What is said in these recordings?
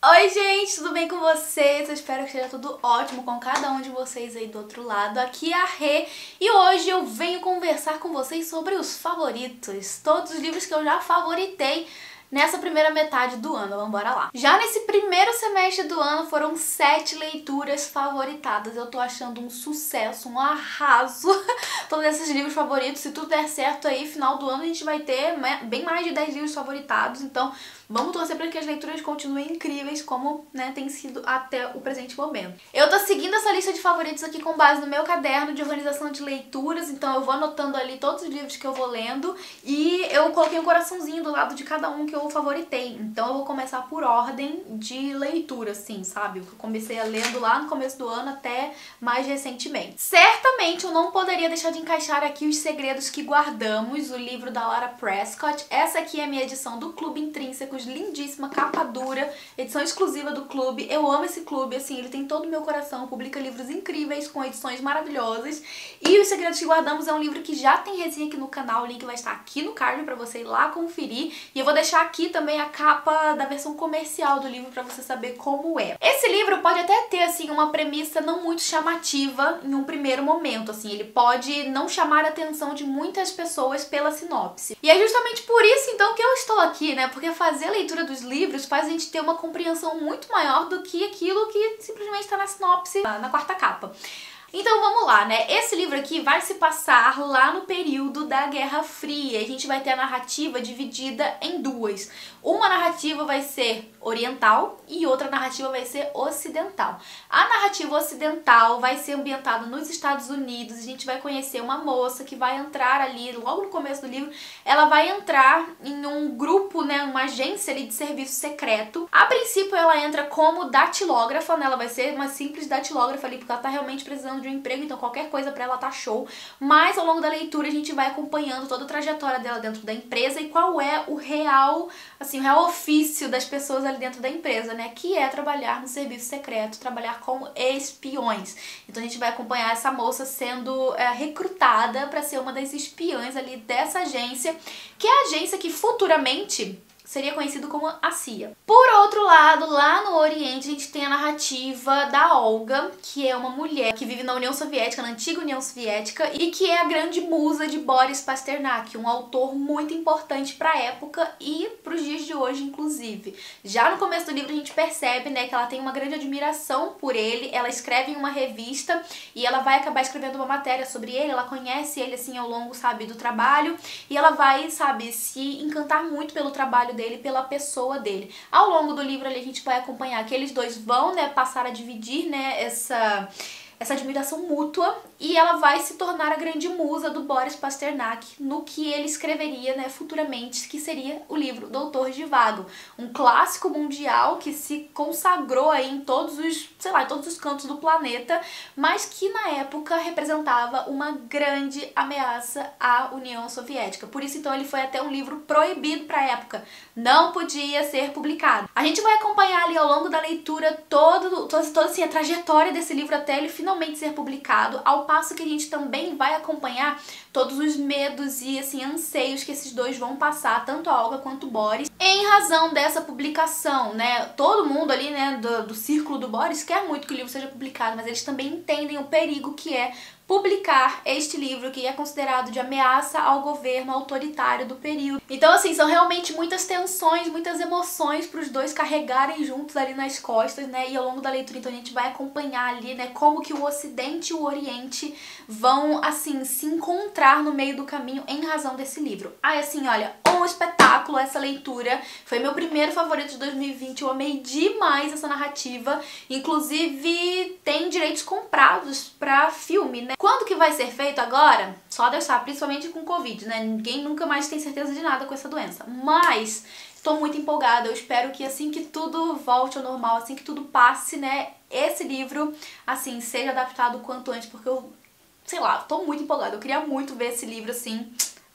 Oi gente, tudo bem com vocês? Eu espero que esteja tudo ótimo com cada um de vocês aí do outro lado. Aqui é a Rê e hoje eu venho conversar com vocês sobre os favoritos. Todos os livros que eu já favoritei nessa primeira metade do ano, vamos embora lá. Já nesse primeiro semestre do ano foram 7 leituras favoritadas. Eu tô achando um sucesso, um arraso todos esses livros favoritos. Se tudo der certo aí, final do ano a gente vai ter bem mais de 10 livros favoritados. Então vamos torcer para que as leituras continuem incríveis como, tem sido até o presente momento. Eu tô seguindo essa lista de favoritos aqui com base no meu caderno de organização de leituras, então eu vou anotando ali todos os livros que eu vou lendo e eu coloquei um coraçãozinho do lado de cada um que eu favoritei. Então eu vou começar por ordem de leitura, assim, sabe? Eu comecei a lendo lá no começo do ano até mais recentemente. Certamente eu não poderia deixar de encaixar aqui Os Segredos que Guardamos, o livro da Lara Prescott. Essa aqui é a minha edição do Clube Intrínseco, lindíssima, capa dura, edição exclusiva do clube. Eu amo esse clube, assim, ele tem todo o meu coração, publica livros incríveis com edições maravilhosas. E Os Segredos que Guardamos é um livro que já tem resenha aqui no canal, o link vai estar aqui no card pra você ir lá conferir. E eu vou deixar aqui também a capa da versão comercial do livro pra você saber como é. Esse livro pode até ter, assim, uma premissa não muito chamativa em um primeiro momento, assim, ele pode não chamar a atenção de muitas pessoas pela sinopse. E é justamente por isso, então, que eu estou aqui, né, porque fazer a leitura dos livros faz a gente ter uma compreensão muito maior do que aquilo que simplesmente está na sinopse, na quarta capa. Então vamos lá, né? Esse livro aqui vai se passar lá no período da Guerra Fria. A gente vai ter a narrativa dividida em duas. Uma narrativa vai ser oriental e outra narrativa vai ser ocidental. A narrativa ocidental vai ser ambientada nos Estados Unidos. A gente vai conhecer uma moça que vai entrar ali, logo no começo do livro, ela vai entrar em um grupo, né, uma agência ali de serviço secreto. A princípio ela entra como datilógrafa, né? Ela vai ser uma simples datilógrafa ali, porque ela tá realmente precisando de um emprego, então qualquer coisa pra ela tá show. Mas ao longo da leitura a gente vai acompanhando toda a trajetória dela dentro da empresa e qual é o real, assim, o real ofício das pessoas ali dentro da empresa, né? Que é trabalhar no serviço secreto, trabalhar como espiões. Então a gente vai acompanhar essa moça sendo recrutada pra ser uma das espiãs ali dessa agência, que é a agência que futuramente seria conhecido como a CIA. Por outro lado, lá no Oriente, a gente tem a narrativa da Olga, que é uma mulher que vive na União Soviética, na antiga União Soviética, e que é a grande musa de Boris Pasternak, um autor muito importante para a época e para os dias de hoje, inclusive. Já no começo do livro a gente percebe, né, que ela tem uma grande admiração por ele, ela escreve em uma revista e ela vai acabar escrevendo uma matéria sobre ele, ela conhece ele, assim, ao longo, sabe, do trabalho, e ela vai, sabe, se encantar muito pelo trabalho dele, pela pessoa dele. Ao longo do livro ali a gente vai acompanhar que eles dois vão, né, passar a dividir, né, essa admiração mútua, e ela vai se tornar a grande musa do Boris Pasternak no que ele escreveria, né, futuramente, que seria o livro Doutor Zhivago, um clássico mundial que se consagrou aí em todos os, sei lá, em todos os cantos do planeta, mas que na época representava uma grande ameaça à União Soviética. Por isso, então, ele foi até um livro proibido para a época, não podia ser publicado. A gente vai acompanhar ali ao longo da leitura toda assim, a trajetória desse livro até ele finalmente ser publicado, ao passo que a gente também vai acompanhar todos os medos e, assim, anseios que esses dois vão passar, tanto a Olga quanto o Boris, em razão dessa publicação, né? Todo mundo ali, né, do círculo do Boris quer muito que o livro seja publicado, mas eles também entendem o perigo que é publicar este livro, que é considerado de ameaça ao governo autoritário do período. Então, assim, são realmente muitas tensões, muitas emoções para os dois carregarem juntos ali nas costas, né? E ao longo da leitura, então, a gente vai acompanhar ali, né, como que o Ocidente e o Oriente vão, assim, se encontrar no meio do caminho em razão desse livro. Ai, assim, olha, um espetáculo essa leitura. Foi meu primeiro favorito de 2020, eu amei demais essa narrativa. Inclusive, tem direitos comprados pra filme, né? Quando que vai ser feito agora? Só Deus sabe, principalmente com Covid, né? Ninguém nunca mais tem certeza de nada com essa doença. Mas tô muito empolgada, eu espero que assim que tudo volte ao normal, assim que tudo passe, né, esse livro, assim, seja adaptado o quanto antes, porque eu, sei lá, tô muito empolgada. Eu queria muito ver esse livro, assim,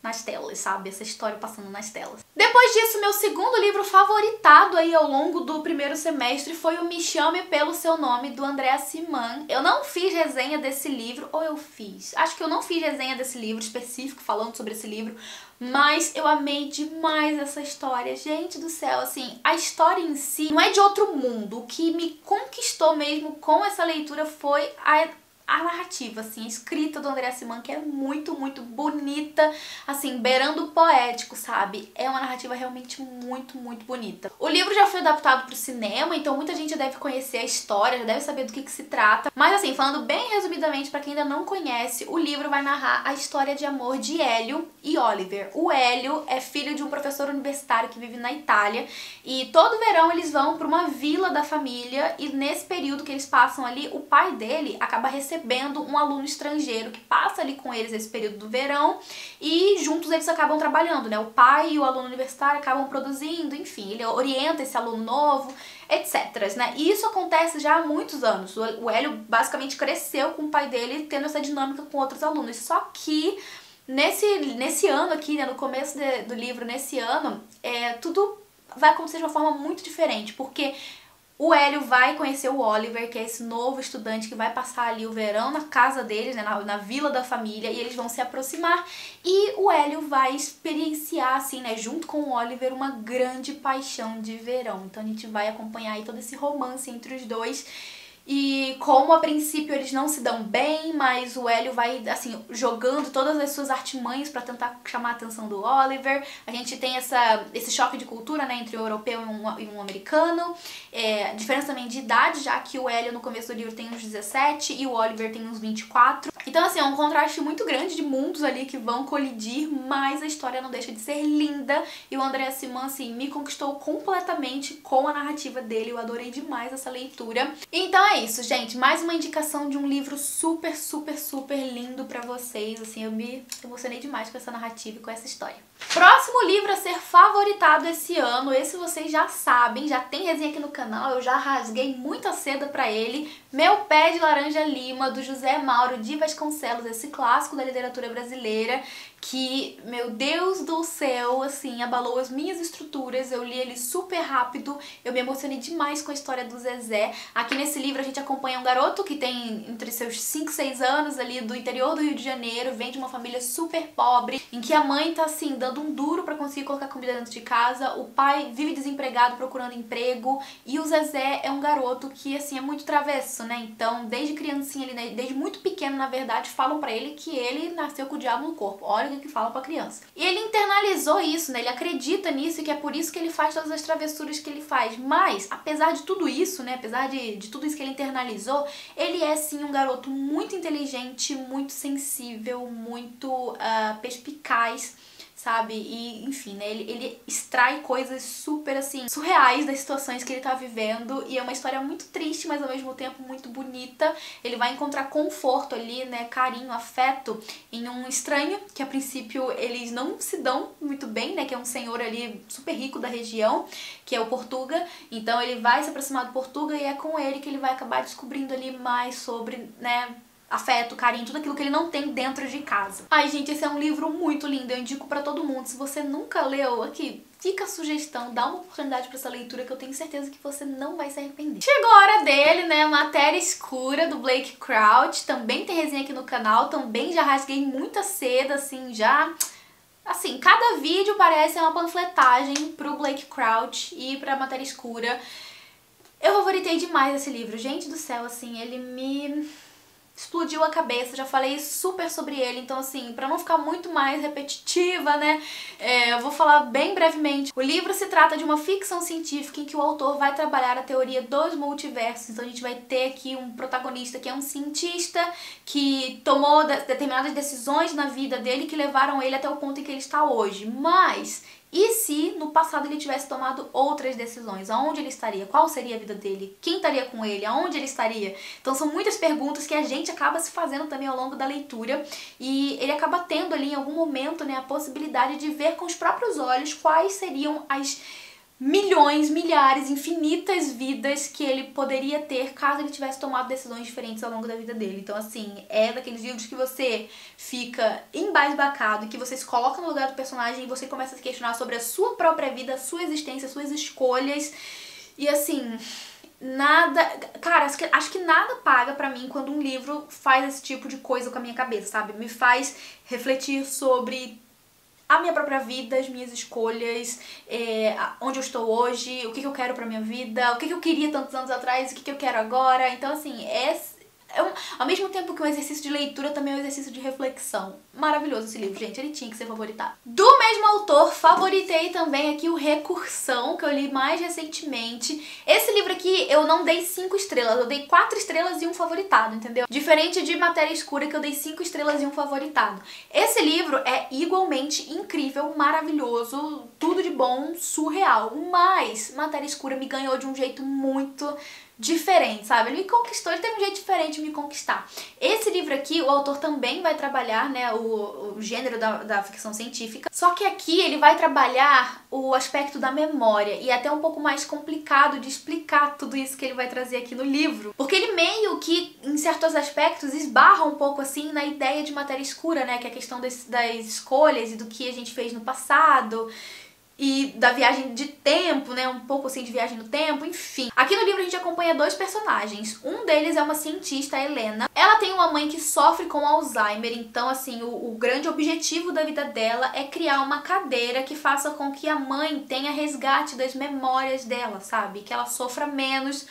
nas telas, sabe? Essa história passando nas telas. Depois disso, meu segundo livro favoritado aí ao longo do primeiro semestre foi o Me Chame Pelo Seu Nome, do André Siman. Eu não fiz resenha desse livro, ou eu fiz? Acho que eu não fiz resenha desse livro específico, falando sobre esse livro, mas eu amei demais essa história. Gente do céu, assim, a história em si não é de outro mundo. O que me conquistou mesmo com essa leitura foi a narrativa, assim, a escrita do André Siman, que é muito, muito bonita, assim, beirando o poético, sabe? É uma narrativa realmente muito, muito bonita. O livro já foi adaptado para o cinema, então muita gente já deve conhecer a história, já deve saber do que se trata. Mas assim, falando bem resumidamente, para quem ainda não conhece, o livro vai narrar a história de amor de Hélio e Oliver. O Hélio é filho de um professor universitário que vive na Itália, e todo verão eles vão para uma vila da família, e nesse período que eles passam ali, o pai dele acaba recebendo um aluno estrangeiro que passa ali com eles esse período do verão, e juntos eles acabam trabalhando, né? O pai e o aluno universitário acabam produzindo, enfim, ele orienta esse aluno novo, etc, né? E isso acontece já há muitos anos. O Hélio basicamente cresceu com o pai dele tendo essa dinâmica com outros alunos, só que nesse ano aqui, né, no começo do livro, nesse ano, tudo vai acontecer de uma forma muito diferente, porque o Hélio vai conhecer o Oliver, que é esse novo estudante que vai passar ali o verão na casa deles, né, na vila da família, e eles vão se aproximar, e o Hélio vai experienciar, assim, né, junto com o Oliver, uma grande paixão de verão. Então a gente vai acompanhar aí todo esse romance entre os dois. E como a princípio eles não se dão bem, mas o Hélio vai, assim, jogando todas as suas artimanhas pra tentar chamar a atenção do Oliver. A gente tem esse choque de cultura, né, entre um europeu e um americano. Diferença também de idade, já que o Hélio no começo do livro tem uns 17 e o Oliver tem uns 24. Então, assim, é um contraste muito grande de mundos ali que vão colidir, mas a história não deixa de ser linda. E o André Siman, assim, me conquistou completamente com a narrativa dele. Eu adorei demais essa leitura. Então é isso, gente. Mais uma indicação de um livro super, super, super lindo pra vocês. Assim, eu me emocionei demais com essa narrativa e com essa história. Próximo livro a ser favoritado esse ano, esse vocês já sabem, já tem resenha aqui no canal, eu já rasguei muita seda pra ele. Meu Pé de Laranja Lima, do José Mauro de Vasconcelos, esse clássico da literatura brasileira, que, meu Deus do céu, assim, abalou as minhas estruturas. Eu li ele super rápido, eu me emocionei demais com a história do Zezé. Aqui nesse livro a gente acompanha um garoto que tem entre seus 5 e 6 anos ali, do interior do Rio de Janeiro, vem de uma família super pobre, em que a mãe tá, assim, dando um duro pra conseguir colocar comida dentro de casa, o pai vive desempregado procurando emprego, e o Zezé é um garoto que, assim, é muito travesso, né? Então, desde criancinha ali, né, desde muito pequeno, na verdade, falam pra ele que ele nasceu com o diabo no corpo. Olha o que falam pra criança. E ele internalizou isso, né? Ele acredita nisso, e que é por isso que ele faz todas as travessuras que ele faz. Mas, apesar de tudo isso, né? Apesar de tudo isso que ele internalizou, ele é, sim, um garoto muito inteligente, muito sensível, muito perspicaz, sabe? E, enfim, né? Ele extrai coisas super, assim, surreais das situações que ele tá vivendo, e é uma história muito triste, mas ao mesmo tempo muito bonita. Ele vai encontrar conforto ali, né? Carinho, afeto em um estranho, que a princípio eles não se dão muito bem, né? Que é um senhor ali super rico da região, que é o Portuga. Então ele vai se aproximar do Portuga, e é com ele que ele vai acabar descobrindo ali mais sobre, né, afeto, carinho, tudo aquilo que ele não tem dentro de casa. Ai, gente, esse é um livro muito lindo, eu indico pra todo mundo. Se você nunca leu, aqui, fica a sugestão, dá uma oportunidade pra essa leitura, que eu tenho certeza que você não vai se arrepender. Chegou a hora dele, né, Matéria Escura, do Blake Crouch. Também tem resenha aqui no canal, também já rasguei muita seda, assim, já... Assim, cada vídeo parece uma panfletagem pro Blake Crouch e pra Matéria Escura. Eu favoritei demais esse livro, gente do céu, assim, ele me... explodiu a cabeça, já falei super sobre ele, então assim, pra não ficar muito mais repetitiva, né, eu vou falar bem brevemente. O livro se trata de uma ficção científica em que o autor vai trabalhar a teoria dos multiversos. Então a gente vai ter aqui um protagonista que é um cientista que tomou determinadas decisões na vida dele que levaram ele até o ponto em que ele está hoje, mas... e se no passado ele tivesse tomado outras decisões? Aonde ele estaria? Qual seria a vida dele? Quem estaria com ele? Aonde ele estaria? Então são muitas perguntas que a gente acaba se fazendo também ao longo da leitura, e ele acaba tendo ali em algum momento, né, a possibilidade de ver com os próprios olhos quais seriam as milhões, milhares, infinitas vidas que ele poderia ter caso ele tivesse tomado decisões diferentes ao longo da vida dele. Então, assim, é daqueles livros que você fica embasbacado, que você se coloca no lugar do personagem e você começa a se questionar sobre a sua própria vida, a sua existência, as suas escolhas. E, assim, nada... Cara, acho que nada paga pra mim quando um livro faz esse tipo de coisa com a minha cabeça, sabe? Me faz refletir sobre a minha própria vida, as minhas escolhas, onde eu estou hoje, o que eu quero pra minha vida, o que eu queria tantos anos atrás, o que eu quero agora. Então, assim, ao mesmo tempo que um exercício de leitura, também é um exercício de reflexão. Maravilhoso esse livro, gente. Ele tinha que ser favoritado. Do mesmo autor, favoritei também aqui o Recursão, que eu li mais recentemente. Esse livro aqui eu não dei 5 estrelas, eu dei 4 estrelas e um favoritado, entendeu? Diferente de Matéria Escura, que eu dei 5 estrelas e um favoritado. Esse livro é igualmente incrível, maravilhoso, tudo de bom, surreal. Mas Matéria Escura me ganhou de um jeito muito diferente, sabe? Ele me conquistou, ele teve um jeito diferente de me conquistar. Esse livro aqui, o autor também vai trabalhar, né, o gênero da ficção científica, só que aqui ele vai trabalhar o aspecto da memória, e é até um pouco mais complicado de explicar tudo isso que ele vai trazer aqui no livro, porque ele meio que, em certos aspectos, esbarra um pouco assim na ideia de Matéria Escura, né, que é a questão das escolhas e do que a gente fez no passado, e da viagem de tempo, né, um pouco assim de viagem no tempo, enfim. Aqui no livro a gente acompanha 2 personagens. Um deles é uma cientista, a Helena. Ela tem uma mãe que sofre com Alzheimer, então assim, o grande objetivo da vida dela é criar uma cadeira que faça com que a mãe tenha resgate das memórias dela, sabe? Que ela sofra menos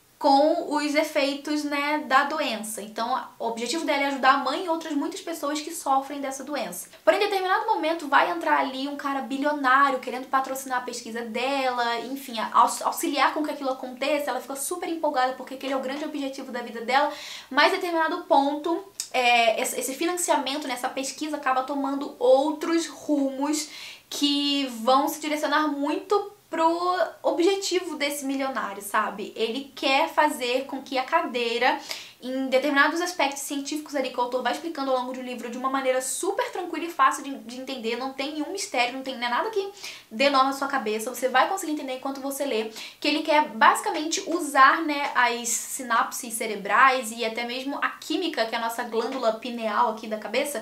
com os efeitos, né, da doença. Então, o objetivo dela é ajudar a mãe e outras muitas pessoas que sofrem dessa doença. Porém, em determinado momento, vai entrar ali um cara bilionário querendo patrocinar a pesquisa dela, enfim, auxiliar com que aquilo aconteça. Ela fica super empolgada porque aquele é o grande objetivo da vida dela, mas em determinado ponto, esse financiamento nessa pesquisa acaba tomando outros rumos que vão se direcionar muito pro objetivo desse milionário, sabe? Ele quer fazer com que a cadeira, em determinados aspectos científicos ali que o autor vai explicando ao longo do livro de uma maneira super tranquila e fácil de entender, não tem nenhum mistério, não tem nada que dê nó na sua cabeça, você vai conseguir entender enquanto você lê, que ele quer basicamente usar, né, as sinapses cerebrais e até mesmo a química, que é a nossa glândula pineal aqui da cabeça,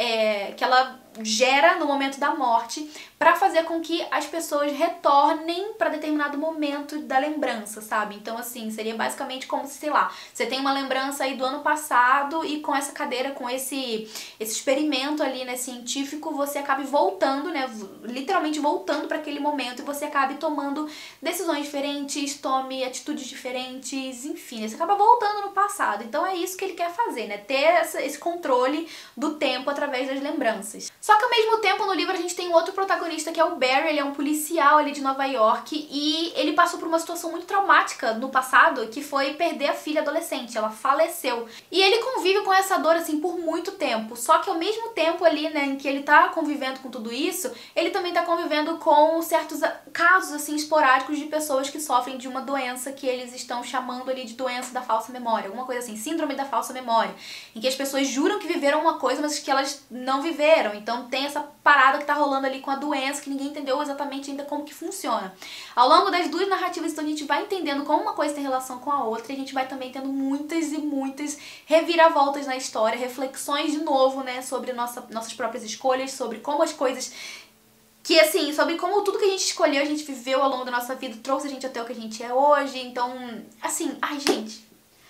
que ela gera no momento da morte, para fazer com que as pessoas retornem para determinado momento da lembrança, sabe? Então, assim, seria basicamente como se, sei lá, você tem uma lembrança aí do ano passado e com essa cadeira, com esse experimento ali, né, científico, você acabe voltando, né, literalmente voltando para aquele momento e você acabe tomando decisões diferentes, tome atitudes diferentes, enfim, você acaba voltando no passado. Então é isso que ele quer fazer, né, ter esse controle do tempo através das lembranças. Só que ao mesmo tempo no livro a gente tem um outro protagonista que é o Barry, ele é um policial ali de Nova York e ele passou por uma situação muito traumática no passado, que foi perder a filha adolescente, ela faleceu. E ele convive com essa dor assim por muito tempo, só que ao mesmo tempo ali, né, em que ele tá convivendo com tudo isso, ele também tá convivendo com certos casos assim esporádicos de pessoas que sofrem de uma doença que eles estão chamando ali de doença da falsa memória, alguma coisa assim, síndrome da falsa memória, em que as pessoas juram que viveram uma coisa, mas que elas não viveram. Então tem essa parada que tá rolando ali com a doença, que ninguém entendeu exatamente ainda como que funciona. Ao longo das 2 narrativas, então, a gente vai entendendo como uma coisa tem relação com a outra, e a gente vai também tendo muitas e muitas reviravoltas na história, reflexões de novo, né, sobre nossas próprias escolhas, sobre como as coisas que, assim, sobre como tudo que a gente escolheu, a gente viveu ao longo da nossa vida, trouxe a gente até o que a gente é hoje. Então, assim, ai, gente,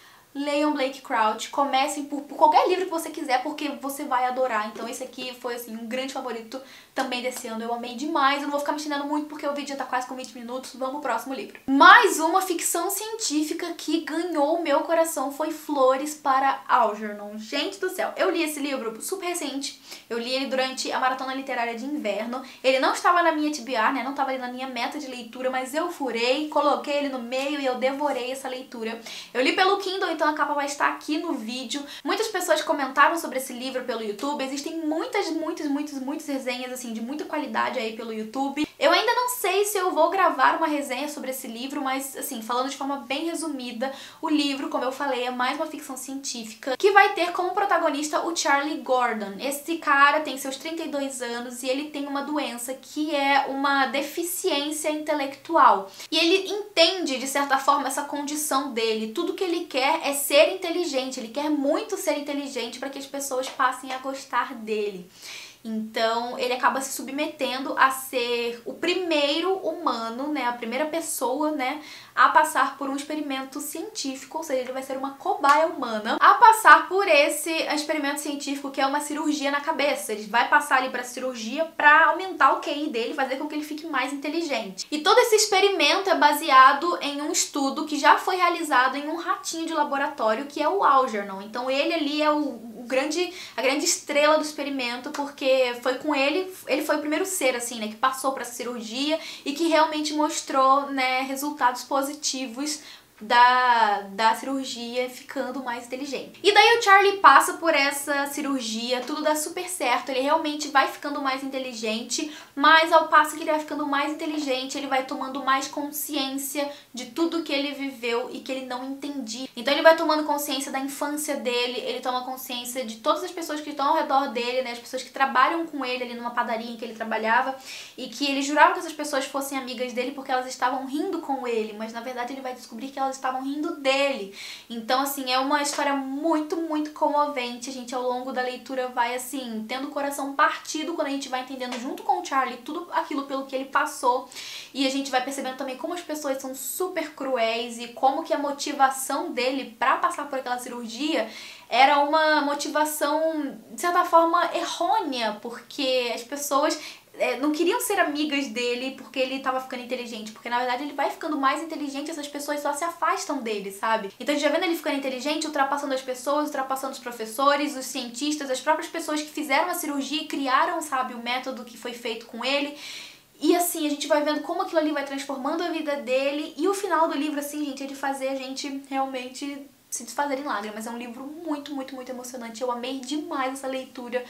leiam Blake Crouch, comecem por qualquer livro que você quiser, porque você vai adorar. Então esse aqui foi, assim, um grande favorito também desse ano. Eu amei demais. Eu não vou ficar me estendendo muito porque o vídeo já tá quase com 20 minutos. Vamos pro próximo livro. Mais uma ficção científica que ganhou o meu coração foi Flores para Algernon. Gente do céu, eu li esse livro super recente. Eu li ele durante a maratona literária de inverno. Ele não estava na minha TBR, né? Não estava ali na minha meta de leitura, mas eu furei, coloquei ele no meio e eu devorei essa leitura. Eu li pelo Kindle, então a capa vai estar aqui no vídeo. Muitas pessoas comentaram sobre esse livro pelo YouTube. Existem muitas resenhas, assim, de muita qualidade aí pelo YouTube. Eu ainda não sei se eu vou gravar uma resenha sobre esse livro, mas assim, falando de forma bem resumida, o livro, como eu falei, é mais uma ficção científica que vai ter como protagonista o Charlie Gordon. Esse cara tem seus 32 anos e ele tem uma doença que é uma deficiência intelectual. E ele entende, de certa forma, essa condição dele. Tudo que ele quer é ser inteligente, ele quer muito ser inteligente para que as pessoas passem a gostar dele. Então ele acaba se submetendo a ser o primeiro humano, né, a primeira pessoa, né, a passar por um experimento científico, ou seja, ele vai ser uma cobaia humana, a passar por esse experimento científico que é uma cirurgia na cabeça. Ele vai passar ali pra cirurgia pra aumentar o QI dele, fazer com que ele fique mais inteligente. E todo esse experimento é baseado em um estudo que já foi realizado em um ratinho de laboratório, que é o Algernon. Então ele ali é a grande estrela do experimento, porque foi com ele foi o primeiro ser, assim, né, que passou pra cirurgia e que realmente mostrou, né, resultados positivos da cirurgia, ficando mais inteligente. E daí o Charlie passa por essa cirurgia, tudo dá super certo, ele realmente vai ficando mais inteligente, mas ao passo que ele vai ficando mais inteligente, ele vai tomando mais consciência de tudo que ele viveu e que ele não entendia. Então ele vai tomando consciência da infância dele, ele toma consciência de todas as pessoas que estão ao redor dele, né, as pessoas que trabalham com ele ali numa padaria em que ele trabalhava, e que ele jurava que essas pessoas fossem amigas dele porque elas estavam rindo com ele, mas na verdade ele vai descobrir que elas estavam rindo dele. Então, assim, é uma história muito, muito comovente. A gente, ao longo da leitura, vai, assim, tendo o coração partido quando a gente vai entendendo junto com o Charlie tudo aquilo pelo que ele passou. E a gente vai percebendo também como as pessoas são super cruéis e como que a motivação dele pra passar por aquela cirurgia era uma motivação, de certa forma, errônea, porque as pessoas não queriam ser amigas dele porque ele tava ficando inteligente, porque na verdade ele vai ficando mais inteligente e essas pessoas só se afastam dele, sabe? Então a gente já vendo ele ficando inteligente, ultrapassando as pessoas, ultrapassando os professores, os cientistas, as próprias pessoas que fizeram a cirurgia e criaram, sabe, o método que foi feito com ele. E assim, a gente vai vendo como aquilo ali vai transformando a vida dele, e o final do livro, assim, gente, é de fazer a gente realmente se desfazer em lágrimas. É um livro muito, muito, muito emocionante. Eu amei demais essa leitura.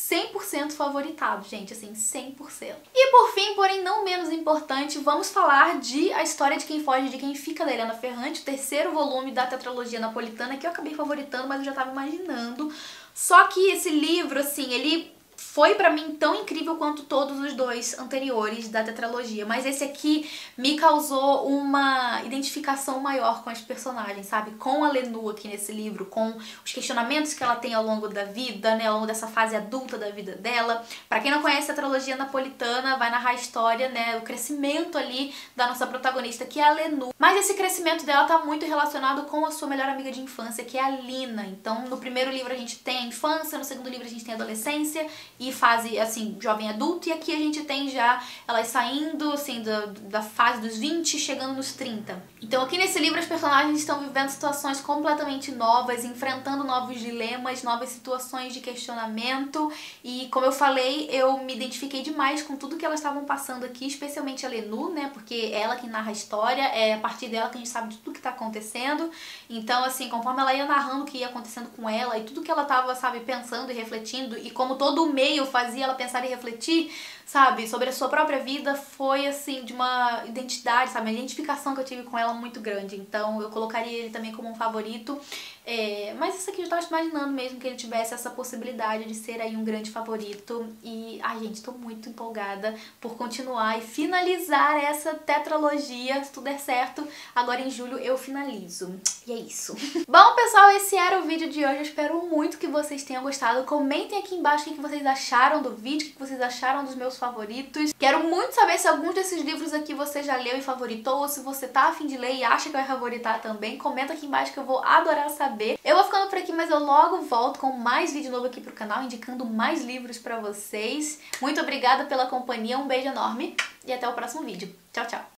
100% favoritado, gente, assim, 100%. E por fim, porém não menos importante, vamos falar de A História de Quem Foge e de Quem Fica, da Helena Ferrante, o terceiro volume da tetralogia napolitana, que eu acabei favoritando, mas eu já tava imaginando. Só que esse livro, assim, ele foi pra mim tão incrível quanto todos os dois anteriores da tetralogia, mas esse aqui me causou uma identificação maior com as personagens, sabe? Com a Lenú aqui nesse livro, com os questionamentos que ela tem ao longo da vida, né? Ao longo dessa fase adulta da vida dela. Pra quem não conhece a tetralogia napolitana, vai narrar a história, né? O crescimento ali da nossa protagonista, que é a Lenú. Mas esse crescimento dela tá muito relacionado com a sua melhor amiga de infância, que é a Lina. Então, no primeiro livro a gente tem a infância, no segundo livro a gente tem a adolescência e fase, assim, jovem adulto, e aqui a gente tem já elas saindo, assim, da fase dos 20, chegando nos 30. Então aqui nesse livro as personagens estão vivendo situações completamente novas, enfrentando novos dilemas, novas situações de questionamento, e como eu falei, eu me identifiquei demais com tudo que elas estavam passando aqui, especialmente a Lenú, né, porque é ela que narra a história, é a partir dela que a gente sabe de tudo que tá acontecendo. Então, assim, conforme ela ia narrando o que ia acontecendo com ela e tudo que ela tava, sabe, pensando e refletindo, e como todo o meio fazia ela pensar e refletir, sabe, sobre a sua própria vida, foi, assim, de uma identidade, sabe, uma identificação que eu tive com ela muito grande. Então eu colocaria ele também como um favorito, mas isso aqui eu tava imaginando mesmo que ele tivesse essa possibilidade de ser aí um grande favorito. E, ai gente, tô muito empolgada por continuar e finalizar essa tetralogia, se tudo der certo, agora em julho eu finalizo. E é isso. Bom, pessoal, esse era o vídeo de hoje, eu espero muito que vocês tenham gostado. Comentem aqui embaixo o que vocês acharam do vídeo, o que vocês acharam dos meus favoritos. Quero muito saber se alguns desses livros aqui você já leu e favoritou, ou se você tá a fim de ler e acha que vai favoritar também. Comenta aqui embaixo que eu vou adorar saber. Eu vou ficando por aqui, mas eu logo volto com mais vídeo novo aqui pro canal, indicando mais livros pra vocês. Muito obrigada pela companhia, um beijo enorme e até o próximo vídeo. Tchau, tchau!